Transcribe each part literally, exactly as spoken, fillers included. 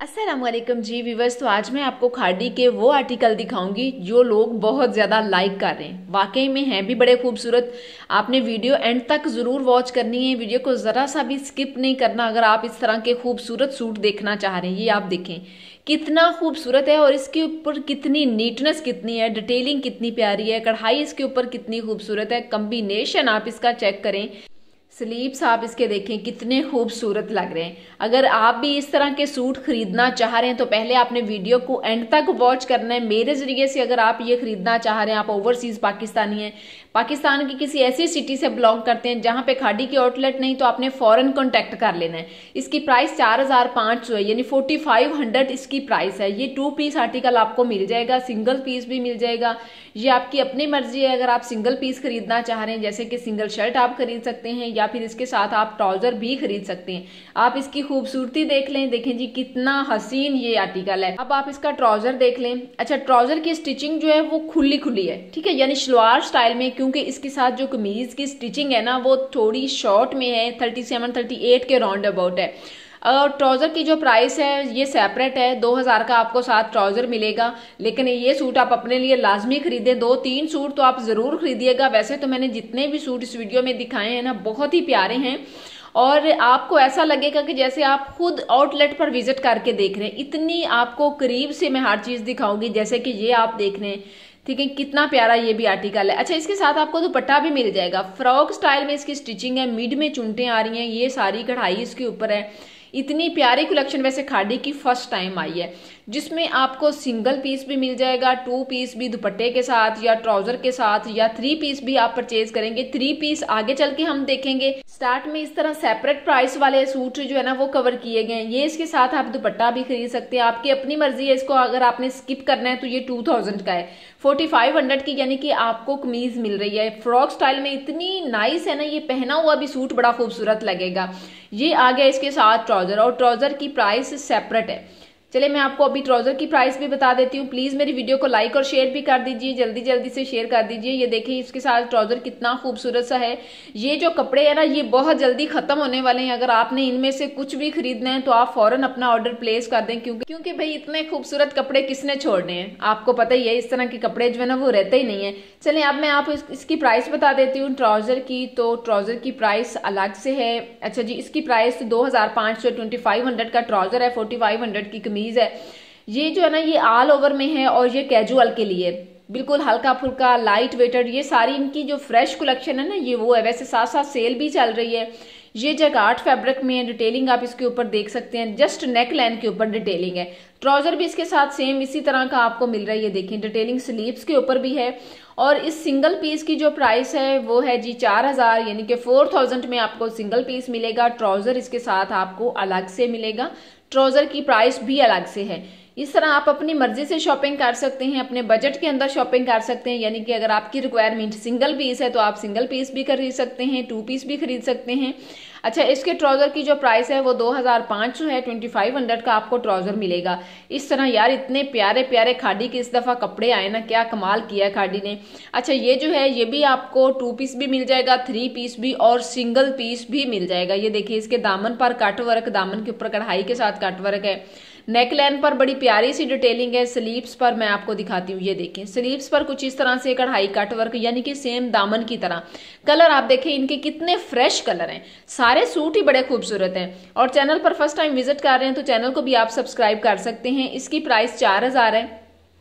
अस्सलामुअलैकुम जी व्यूवर्स। तो आज मैं आपको खादी के वो आर्टिकल दिखाऊंगी जो लोग बहुत ज़्यादा लाइक कर रहे हैं। वाकई में हैं भी बड़े खूबसूरत। आपने वीडियो एंड तक ज़रूर वॉच करनी है, वीडियो को ज़रा सा भी स्किप नहीं करना अगर आप इस तरह के खूबसूरत सूट देखना चाह रहे हैं। ये आप देखें कितना खूबसूरत है और इसके ऊपर कितनी नीटनेस कितनी है, डिटेलिंग कितनी प्यारी है, कढ़ाई इसके ऊपर कितनी खूबसूरत है, कम्बिनेशन आप इसका चेक करें, स्लीव्स आप इसके देखें कितने खूबसूरत लग रहे हैं। अगर आप भी इस तरह के सूट खरीदना चाह रहे हैं तो पहले आपने वीडियो को एंड तक वॉच करना है। मेरे जरिए से अगर आप ये खरीदना चाह रहे हैं, आप ओवरसीज पाकिस्तानी हैं, पाकिस्तान की किसी ऐसी सिटी से बिलोंग करते हैं जहां पे खादी की आउटलेट नहीं, तो आपने फौरन कॉन्टैक्ट कर लेना है। इसकी प्राइस चार हजार पाँच सौ है, यानी फोर्टी फाइव हंड्रेड इसकी प्राइस है। ये टू पीस आर्टिकल आपको मिल जाएगा, सिंगल पीस भी मिल जाएगा। ये आपकी अपनी मर्जी है। अगर आप सिंगल पीस खरीदना चाह रहे हैं, जैसे कि सिंगल शर्ट आप खरीद सकते हैं या फिर इसके साथ आप ट्राउजर भी खरीद सकते हैं। आप इसकी खूबसूरती देख लें, देखें जी कितना हसीन ये आर्टिकल है। अब आप इसका ट्राउजर देख लें। अच्छा, ट्राउजर की स्टिचिंग जो है वो खुली खुली है, ठीक है, यानी शलवार स्टाइल में, क्योंकि इसके साथ जो कमीज की स्टिचिंग है ना वो थोड़ी शॉर्ट में है, थर्टी सेवन थर्टी एट के राउंड अबाउट है। और ट्राउजर की जो प्राइस है ये सेपरेट है, दो हजार का आपको साथ ट्राउजर मिलेगा। लेकिन ये सूट आप अपने लिए लाजमी खरीदें, दो तीन सूट तो आप जरूर खरीदिएगा। वैसे तो मैंने जितने भी सूट इस वीडियो में दिखाए हैं ना बहुत ही प्यारे हैं और आपको ऐसा लगेगा कि जैसे आप खुद आउटलेट पर विजिट करके देख रहे हैं। इतनी आपको करीब से मैं हर चीज दिखाऊंगी, जैसे कि ये आप देख रहे हैं, ठीक है, कितना प्यारा ये भी आर्टिकल है। अच्छा, इसके साथ आपको दुपट्टा भी मिल जाएगा। फ्रॉक स्टाइल में इसकी स्टिचिंग है, मिड में चुनटें आ रही हैं, ये सारी कढ़ाई इसके ऊपर है। इतनी प्यारी कलेक्शन वैसे खादी की फर्स्ट टाइम आई है, जिसमें आपको सिंगल पीस भी मिल जाएगा, टू पीस भी दुपट्टे के साथ या ट्राउजर के साथ, या थ्री पीस भी आप परचेज करेंगे। थ्री पीस आगे चल के हम देखेंगे। स्टार्ट में इस तरह सेपरेट प्राइस वाले सूट जो है ना वो कवर किए गए हैं। ये इसके साथ आप दुपट्टा भी खरीद सकते हैं, आपकी अपनी मर्जी है। इसको अगर आपने स्किप करना है तो ये टू थाउजेंड का है, फोर्टी फाइव हंड्रेड की, यानी कि आपको कमीज मिल रही है फ्रॉक स्टाइल में। इतनी नाइस है ना, ये पहना हुआ भी सूट बड़ा खूबसूरत लगेगा। ये आ गया इसके साथ ट्राउजर, और ट्राउजर की प्राइस सेपरेट है। चलिए मैं आपको अभी ट्राउजर की प्राइस भी बता देती हूँ। प्लीज मेरी वीडियो को लाइक और शेयर भी कर दीजिए, जल्दी जल्दी से शेयर कर दीजिए। ये देखिए इसके साथ ट्राउजर कितना खूबसूरत सा है। ये जो कपड़े है ना ये बहुत जल्दी खत्म होने वाले हैं। अगर आपने इनमें से कुछ भी खरीदना है तो आप फौरन अपना ऑर्डर प्लेस कर दें, क्योंकि क्योंकि भाई इतने खूबसूरत कपड़े किसने छोड़ने हैं, आपको पता ही है इस तरह के कपड़े जो है ना वो रहते ही नहीं है। चलिए अब मैं आप इसकी प्राइस बता देती हूँ ट्राउजर की। तो ट्राउजर की प्राइस अलग से है। अच्छा जी, इसकी प्राइस दो हजार पाँच सौ ट्वेंटी फाइव हंड्रेड का ट्राउजर है, फोर्टी फाइव हंड्रेड की कमीज है। ये जो है ना ये ऑल ओवर में है और ये कैजुअल के लिए बिल्कुल हल्का फुल्का लाइट वेटेड। ये सारी इनकी जो फ्रेश कलेक्शन है ना ये वो है। वैसे साथ साथ सेल भी चल रही है। ये जैकार्ड फैब्रिक में है, डिटेलिंग आप इसके ऊपर देख सकते हैं, जस्ट नेक लाइन के ऊपर डिटेलिंग है। ट्राउजर भी इसके साथ सेम इसी तरह का आपको मिल रहा है। ये देखिए डिटेलिंग स्लीव्स के ऊपर भी है। और इस सिंगल पीस की जो प्राइस है वो है जी चार हजार, यानी कि फोर थाउजेंड में आपको सिंगल पीस मिलेगा। ट्राउजर इसके साथ आपको अलग से मिलेगा, ट्राउजर की प्राइस भी अलग से है। इस तरह आप अपनी मर्जी से शॉपिंग कर सकते हैं, अपने बजट के अंदर शॉपिंग कर सकते हैं। यानी कि अगर आपकी रिक्वायरमेंट सिंगल पीस है तो आप सिंगल पीस भी खरीद सकते हैं, टू पीस भी खरीद सकते हैं। अच्छा, इसके ट्राउजर की जो प्राइस है वो दो हजार पाँच सौ है, ट्वेंटी फाइव हंड्रेड का आपको ट्राउजर मिलेगा। इस तरह यार इतने प्यारे प्यारे खादी के इस दफा कपड़े आए ना, क्या कमाल किया है खादी ने। अच्छा, ये जो है ये भी आपको टू पीस भी मिल जाएगा, थ्री पीस भी और सिंगल पीस भी मिल जाएगा। ये देखिए इसके दामन पर कट वर्क, दामन के ऊपर कढ़ाई के साथ कट वर्क है। नेक लाइन पर बड़ी प्यारी सी डिटेलिंग है। स्लीव्स पर मैं आपको दिखाती हूँ, ये देखें स्लीव्स पर कुछ इस तरह से कढ़ाई कट वर्क, यानी कि सेम दामन की तरह। कलर आप देखें इनके कितने फ्रेश कलर हैं, सारे सूट ही बड़े खूबसूरत हैं। और चैनल पर फर्स्ट टाइम विजिट कर रहे हैं तो चैनल को भी आप सब्सक्राइब कर सकते हैं। इसकी प्राइस चार हजार है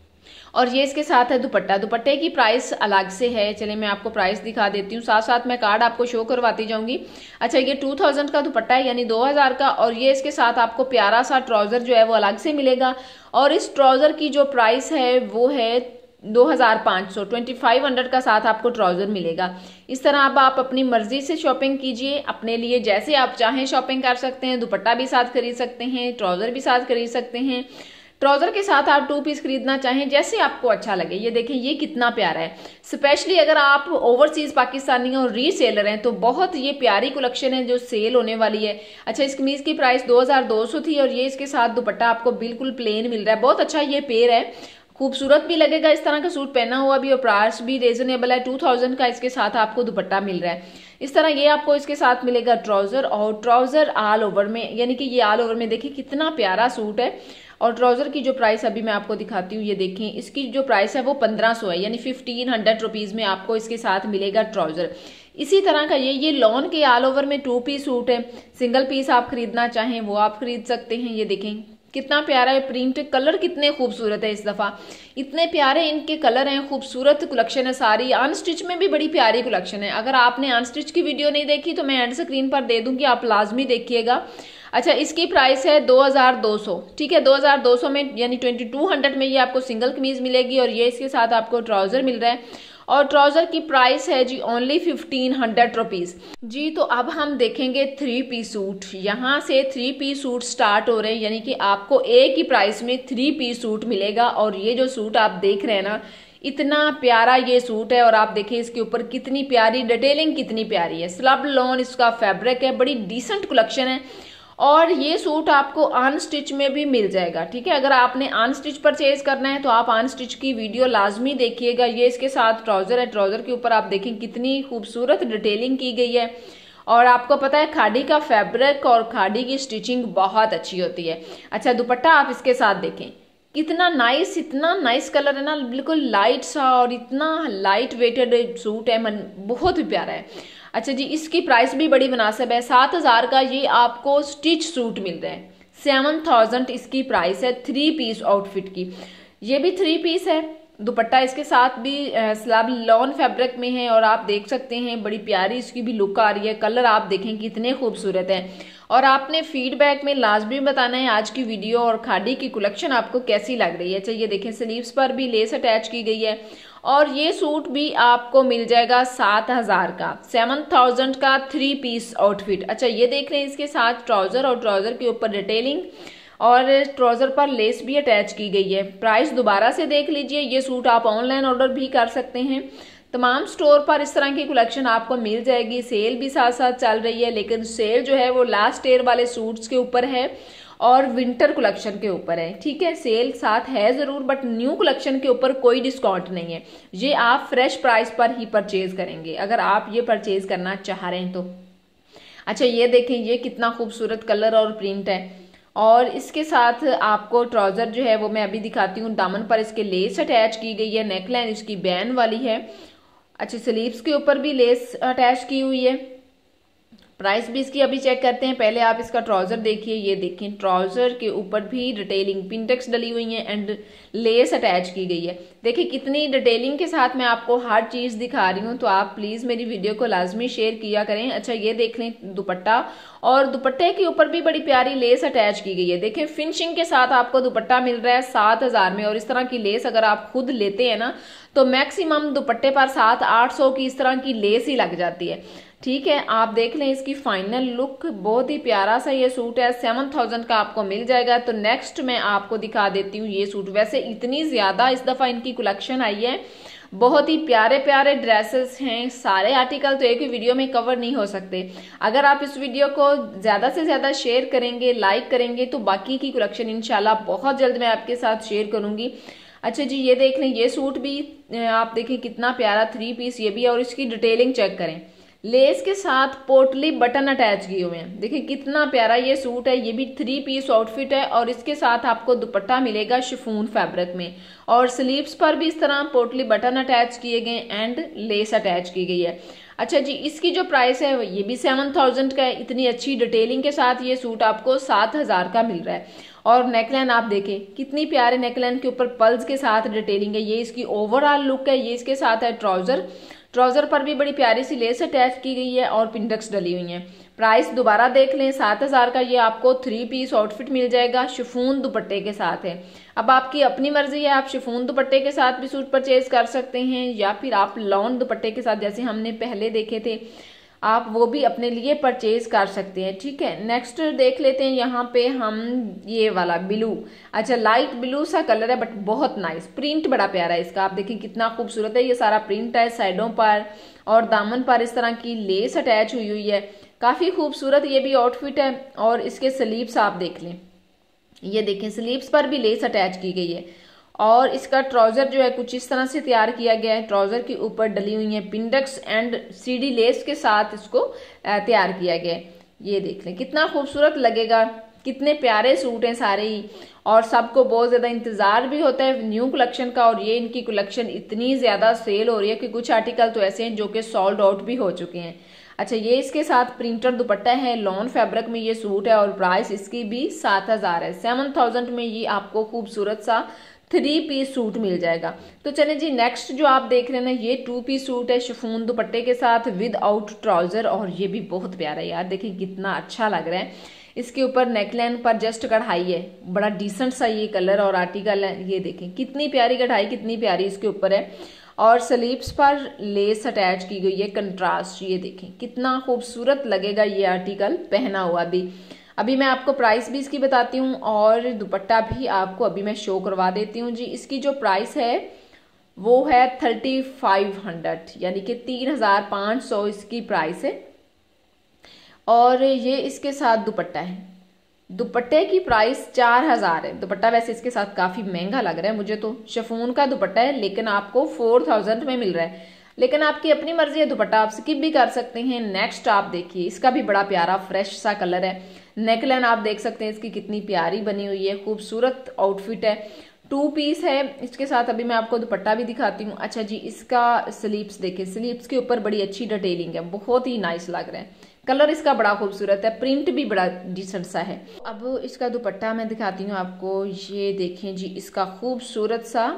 और ये इसके साथ है दुपट्टा। दुपट्टे की प्राइस अलग से है। चलिए मैं आपको प्राइस दिखा देती हूँ, साथ साथ मैं कार्ड आपको शो करवाती जाऊंगी। अच्छा, ये टू थाउजेंड का दुपट्टा है, यानी दो हजार का, और ये इसके साथ आपको प्यारा सा ट्राउजर जो है वो अलग से मिलेगा। और इस ट्राउजर की जो प्राइस है वो है दो हजार पाँच सौ, ट्वेंटी फाइव हंड्रेड का साथ आपको ट्राउजर मिलेगा। इस तरह अब आप अपनी मर्जी से शॉपिंग कीजिए, अपने लिए जैसे आप चाहें शॉपिंग कर सकते हैं। दुपट्टा भी साथ खरीद सकते हैं, ट्राउजर भी साथ खरीद सकते हैं। ट्राउजर के साथ आप टू पीस खरीदना चाहें, जैसे आपको अच्छा लगे। ये देखें ये कितना प्यारा है। स्पेशली अगर आप ओवरसीज पाकिस्तानी और रीसेलर हैं तो बहुत ये प्यारी कलेक्शन है जो सेल होने वाली है। अच्छा, इस कमीज की प्राइस दो हजार दो सौ थी और ये इसके साथ दुपट्टा आपको बिल्कुल प्लेन मिल रहा है। बहुत अच्छा ये पेयर है, खूबसूरत भी लगेगा इस तरह का सूट पहना हुआ भी, और प्राइस भी रीजनेबल है, टू थाउजेंड का इसके साथ आपको दुपट्टा मिल रहा है। इस तरह ये आपको इसके साथ मिलेगा ट्राउजर, और ट्राउजर ऑल ओवर में, यानी कि ये ऑल ओवर में देखिए कितना प्यारा सूट है। और ट्राउजर की जो प्राइस अभी मैं आपको दिखाती हूँ, ये देखें इसकी जो प्राइस है वो पंद्रह सौ है, यानी फिफ्टीन हंड्रेड रुपीज में आपको इसके साथ मिलेगा ट्राउजर। इसी तरह का ये ये लॉन के ऑल ओवर में टू पीस सूट है, सिंगल पीस आप खरीदना चाहें वो आप खरीद सकते हैं। ये देखें कितना प्यारा है प्रिंट, कलर कितने खूबसूरत है इस दफा, इतने प्यारे इनके कलर हैं, खूबसूरत कलेक्शन है सारी। अनस्टिच में भी बड़ी प्यारी कलेक्शन है, अगर आपने अनस्टिच की वीडियो नहीं देखी तो मैं एंड स्क्रीन पर दे दूंगी, आप लाजमी देखिएगा। अच्छा, इसकी प्राइस है दो हजार दो सौ, ठीक है, दो हजार दो सौ में यानी ट्वेंटी टू हंड्रेड में ये आपको सिंगल कमीज मिलेगी, और ये इसके साथ आपको ट्राउजर मिल रहा है, और ट्राउजर की प्राइस है जी ओनली फिफ्टीन हंड्रेड रुपीज जी। तो अब हम देखेंगे थ्री पीस सूट, यहाँ से थ्री पीस सूट स्टार्ट हो रहे हैं, यानी कि आपको एक ही प्राइस में थ्री पीस सूट मिलेगा। और ये जो सूट आप देख रहे हैं ना, इतना प्यारा ये सूट है, और आप देखिए इसके ऊपर कितनी प्यारी डिटेलिंग, कितनी प्यारी है, स्लब लॉन इसका फैब्रिक है, बड़ी डिसेंट कलेक्शन है। और ये सूट आपको अनस्टिच में भी मिल जाएगा, ठीक है। अगर आपने अनस्टिच परचेज करना है तो आप अनस्टिच की वीडियो लाजमी देखिएगा। ये इसके साथ ट्राउजर है, ट्राउजर के ऊपर आप देखें कितनी खूबसूरत डिटेलिंग की गई है, और आपको पता है खादी का फैब्रिक और खादी की स्टिचिंग बहुत अच्छी होती है। अच्छा, दुपट्टा आप इसके साथ देखें कितना नाइस, इतना नाइस कलर है ना, बिल्कुल लाइट सा, और इतना लाइट वेटेड सूट है, मन बहुत ही प्यारा है। अच्छा जी, इसकी प्राइस भी बड़ी मुनासिब है, सात हजार का ये आपको स्टिच सूट मिल रहा है, सेवन थाउजेंड इसकी प्राइस है थ्री पीस आउटफिट की। ये भी थ्री पीस है, दुपट्टा इसके साथ भी स्लब लॉन फैब्रिक में है, और आप देख सकते हैं बड़ी प्यारी इसकी भी लुक आ रही है, कलर आप देखें कितने खूबसूरत है। और आपने फीडबैक में लाजमी बताना है आज की वीडियो और खादी की कलेक्शन आपको कैसी लग रही है। चलिए देखें, स्लीव्स पर भी लेस अटैच की गई है, और ये सूट भी आपको मिल जाएगा सात हजार का, सेवन थाउजेंड का थ्री पीस आउटफिट। अच्छा, ये देख रहे हैं इसके साथ ट्राउजर, और ट्राउजर के ऊपर डिटेलिंग, और ट्राउजर पर लेस भी अटैच की गई है। प्राइस दोबारा से देख लीजिए, ये सूट आप ऑनलाइन ऑर्डर भी कर सकते हैं, तमाम स्टोर पर इस तरह की कलेक्शन आपको मिल जाएगी। सेल भी साथ साथ चल रही है, लेकिन सेल जो है वो लास्ट ईयर वाले सूट्स के ऊपर है और विंटर कलेक्शन के ऊपर है, ठीक है। सेल साथ है जरूर, बट न्यू कलेक्शन के ऊपर कोई डिस्काउंट नहीं है, ये आप फ्रेश प्राइस पर ही परचेज करेंगे अगर आप ये परचेज करना चाह रहे हैं तो। अच्छा, ये देखें ये कितना खूबसूरत कलर और प्रिंट है, और इसके साथ आपको ट्राउजर जो है वो मैं अभी दिखाती हूँ, दामन पर इसके लेस अटैच की गई है, नेकलाइन इसकी बैन वाली है। अच्छा, स्लीव्स के ऊपर भी लेस अटैच की हुई है। प्राइस भी इसकी अभी चेक करते हैं, पहले आप इसका ट्राउजर देखिए, ये देखें ट्राउजर के ऊपर भी डिटेलिंग पिंटेक्स डली हुई है एंड लेस अटैच की गई है। देखिए कितनी डिटेलिंग के साथ मैं आपको हर चीज दिखा रही हूँ, तो आप प्लीज मेरी वीडियो को लाजमी शेयर किया करें। अच्छा, ये देख लें दुपट्टा, और दुपट्टे के ऊपर भी बड़ी प्यारी लेस अटैच की गई है। देखें फिनिशिंग के साथ आपको दुपट्टा मिल रहा है सात हजार में, और इस तरह की लेस अगर आप खुद लेते हैं ना तो मैक्सिमम दुपट्टे पर सात आठ सौ की इस तरह की लेस ही लग जाती है, ठीक है। आप देख लें इसकी फाइनल लुक, बहुत ही प्यारा सा ये सूट है, सेवन थाउजेंड का आपको मिल जाएगा। तो नेक्स्ट मैं आपको दिखा देती हूँ ये सूट। वैसे इतनी ज्यादा इस दफा इनकी कलेक्शन आई है, बहुत ही प्यारे प्यारे ड्रेसेस हैं, सारे आर्टिकल तो एक ही वीडियो में कवर नहीं हो सकते। अगर आप इस वीडियो को ज्यादा से ज्यादा शेयर करेंगे, लाइक करेंगे, तो बाकी की कलेक्शन इंशाल्लाह बहुत जल्द मैं आपके साथ शेयर करूंगी। अच्छा जी, ये देख लें ये सूट भी आप देखें कितना प्यारा थ्री पीस ये भी है, और इसकी डिटेलिंग चेक करें, लेस के साथ पोटली बटन अटैच किए हुए हैं। देखिए कितना प्यारा ये सूट है, ये भी थ्री पीस आउटफिट है, और इसके साथ आपको दुपट्टा मिलेगा शिफॉन फैब्रिक में, और स्लीव्स पर भी इस तरह पोटली बटन अटैच किए गए एंड लेस अटैच की गई है। अच्छा जी, इसकी जो प्राइस है ये भी सेवन थाउजेंड का है। इतनी अच्छी डिटेलिंग के साथ ये सूट आपको सात हजार का मिल रहा है। और नेकलाइन आप देखें कितनी प्यारे नेकलाइन के ऊपर पल्स के साथ डिटेलिंग है, ये इसकी ओवरऑल लुक है। ये इसके साथ है ट्राउजर, ट्राउजर पर भी बड़ी प्यारी सी लेस अटैच की गई है और पिंडेक्स डली हुई है। प्राइस दोबारा देख लें, सात हजार का ये आपको थ्री पीस आउटफिट मिल जाएगा, शिफॉन दुपट्टे के साथ है। अब आपकी अपनी मर्जी है, आप शिफॉन दुपट्टे के साथ भी सूट परचेज कर सकते हैं, या फिर आप लॉन दुपट्टे के साथ जैसे हमने पहले देखे थे आप वो भी अपने लिए परचेज कर सकते हैं, ठीक है। नेक्स्ट देख लेते हैं यहाँ पे हम ये वाला ब्लू। अच्छा, लाइट ब्लू सा कलर है बट बहुत नाइस, प्रिंट बड़ा प्यारा है इसका। आप देखिए कितना खूबसूरत है, ये सारा प्रिंट है, साइडों पर और दामन पर इस तरह की लेस अटैच हुई हुई है, काफी खूबसूरत ये भी आउटफिट है। और इसके स्लीव्स आप देख लें, ये देखें स्लीव्स पर भी लेस अटैच की गई है, और इसका ट्राउजर जो है कुछ इस तरह से तैयार किया गया है। ट्राउजर के ऊपर डली हुई है पिंडक्स एंड सीडी लेस के साथ इसको तैयार किया गया है। ये देख लें कितना खूबसूरत लगेगा, कितने प्यारे सूट हैं सारे ही, और सबको बहुत ज्यादा इंतजार भी होता है न्यू कलेक्शन का। और ये इनकी कलेक्शन इतनी ज्यादा सेल हो रही है कि कुछ आर्टिकल तो ऐसे हैं जो कि सोल्ड आउट भी हो चुके हैं। अच्छा, ये इसके साथ प्रिंटर दुपट्टा है, लॉन फैब्रिक में ये सूट है और प्राइस इसकी भी सात हजार है। सेवन थाउजेंड में ये आपको खूबसूरत सा थ्री पीस सूट मिल जाएगा। तो चले जी, नेक्स्ट जो आप देख रहे हैं ना, ये टू पीस सूट है शिफॉन दुपट्टे के साथ विद आउट ट्राउजर, और ये भी बहुत प्यारा है यार, देखिए कितना अच्छा लग रहा है। इसके ऊपर नेकलाइन पर जस्ट कढ़ाई है, बड़ा डिसेंट सा ये कलर और आर्टिकल है। ये देखें कितनी प्यारी कढ़ाई, कितनी प्यारी इसके ऊपर है, और स्लीव्स पर लेस अटैच की गई है कंट्रास्ट। ये देखें कितना खूबसूरत लगेगा ये आर्टिकल पहना हुआ भी। अभी मैं आपको प्राइस भी इसकी बताती हूँ और दुपट्टा भी आपको अभी मैं शो करवा देती हूँ जी। इसकी जो प्राइस है वो है थर्टी फाइव हंड्रेड, यानी कि तीन हजार पाँच सौ इसकी प्राइस है। और ये इसके साथ दुपट्टा है, दुपट्टे की प्राइस चार हजार है। दुपट्टा वैसे इसके साथ काफी महंगा लग रहा है मुझे तो, शिफॉन का दुपट्टा है लेकिन आपको फोर थाउजेंड में मिल रहा है, लेकिन आपकी अपनी मर्जी है, दुपट्टा आप स्किप भी कर सकते हैं। नेक्स्ट आप देखिए, इसका भी बड़ा प्यारा फ्रेश सा कलर है। नेकलाइन आप देख सकते हैं इसकी कितनी प्यारी बनी हुई है, खूबसूरत आउटफिट है, टू पीस है इसके साथ। अभी मैं आपको दुपट्टा भी दिखाती हूँ। अच्छा जी, इसका स्लीव्स देखिए, स्लीव्स के ऊपर बड़ी अच्छी डिटेलिंग है, बहुत ही नाइस लग रहा है। कलर इसका बड़ा खूबसूरत है, प्रिंट भी बड़ा डिसेंट सा है। अब इसका दुपट्टा मैं दिखाती हूँ आपको। ये देखें जी, इसका खूबसूरत सा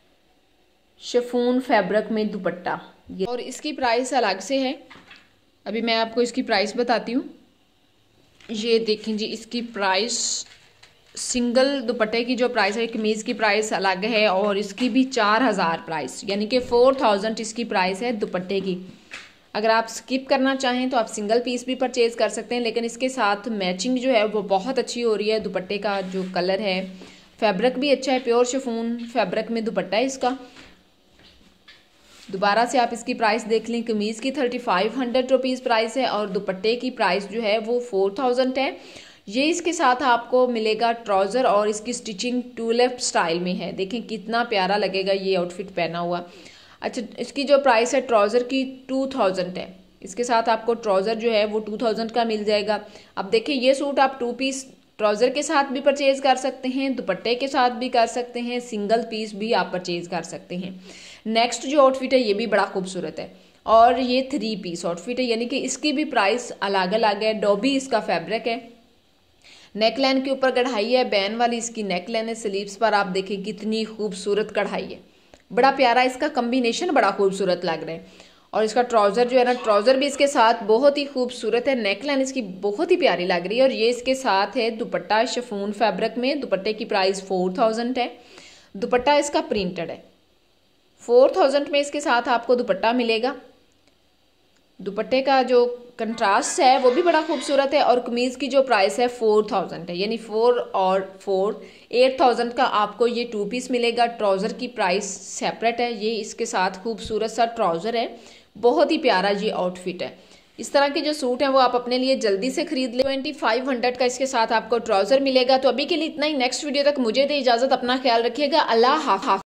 शिफॉन फैब्रिक में दुपट्टा, और इसकी प्राइस अलग से है। अभी मैं आपको इसकी प्राइस बताती हूँ। ये देखें जी, इसकी प्राइस सिंगल दुपट्टे की जो प्राइस है, कमीज की प्राइस अलग है, और इसकी भी चार हजार प्राइस, यानी कि फोर थाउजेंड इसकी प्राइस है दुपट्टे की। अगर आप स्किप करना चाहें तो आप सिंगल पीस भी परचेज कर सकते हैं, लेकिन इसके साथ मैचिंग जो है वो बहुत अच्छी हो रही है। दुपट्टे का जो कलर है, फैब्रिक भी अच्छा है, प्योर शिफॉन फैब्रिक में दुपट्टा है इसका। दोबारा से आप इसकी प्राइस देख लें, कमीज की thirty five hundred rupees price है और दुपट्टे की प्राइस जो है वो फोर थाउजेंड है। ये इसके साथ आपको मिलेगा ट्राउजर, और इसकी स्टिचिंग टू लेफ्ट स्टाइल में है। देखें कितना प्यारा लगेगा ये आउटफिट पहना हुआ। अच्छा, इसकी जो प्राइस है ट्राउजर की टू थाउजेंड है, इसके साथ आपको ट्राउजर जो है वो टू थाउजेंड का मिल जाएगा। अब देखिए, ये सूट आप टू पीस ट्राउजर के साथ भी परचेज कर सकते हैं, दुपट्टे के साथ भी कर सकते हैं, सिंगल पीस भी आप परचेज कर सकते हैं। नेक्स्ट जो आउटफिट है ये भी बड़ा खूबसूरत है, और ये थ्री पीस आउटफिट है, यानी कि इसकी भी प्राइस अलग अलग है। डॉबी इसका फैब्रिक है, नेकलाइन के ऊपर कढ़ाई है, बैन वाली इसकी नेकलाइन है। स्लीव्स पर आप देखें कितनी खूबसूरत कढ़ाई है, बड़ा प्यारा इसका कॉम्बिनेशन बड़ा खूबसूरत लग रहा है। और इसका ट्राउजर जो है ना, ट्राउजर भी इसके साथ बहुत ही खूबसूरत है, नेकलाइन इसकी बहुत ही प्यारी लग रही है। और ये इसके साथ है दुपट्टा शिफॉन फैब्रिक में, दुपट्टे की प्राइस फोर थाउजेंड है। दुपट्टा इसका प्रिंटेड है, फोर थाउजेंड में इसके साथ आपको दुपट्टा मिलेगा। दुपट्टे का जो कंट्रास्ट है वो भी बड़ा खूबसूरत है, और कमीज की जो प्राइस है फोर थाउजेंड है, यानी फोर और फोर एट थाउजेंड का आपको ये टू पीस मिलेगा। ट्राउजर की प्राइस सेपरेट है। ये इसके साथ खूबसूरत सा ट्राउजर है, बहुत ही प्यारा ये आउटफिट है। इस तरह के जो सूट हैं वो आप अपने लिए जल्दी से खरीद ले। ट्वेंटी फाइव हंड्रेड का इसके साथ आपको ट्राउजर मिलेगा। तो अभी के लिए इतना ही, नेक्स्ट वीडियो तक मुझे दे इजाजत, अपना ख्याल रखिएगा, अल्लाह हाफ़िज़।